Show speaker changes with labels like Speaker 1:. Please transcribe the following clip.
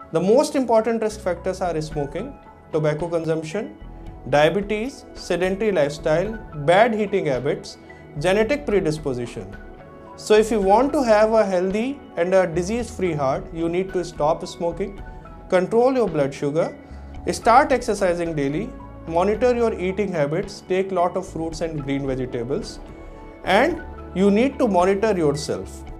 Speaker 1: The most important risk factors are smoking, tobacco consumption, diabetes, sedentary lifestyle, bad eating habits, genetic predisposition. So if you want to have a healthy and a disease-free heart, you need to stop smoking, control your blood sugar, start exercising daily, monitor your eating habits, take lot of fruits and green vegetables, and you need to monitor yourself.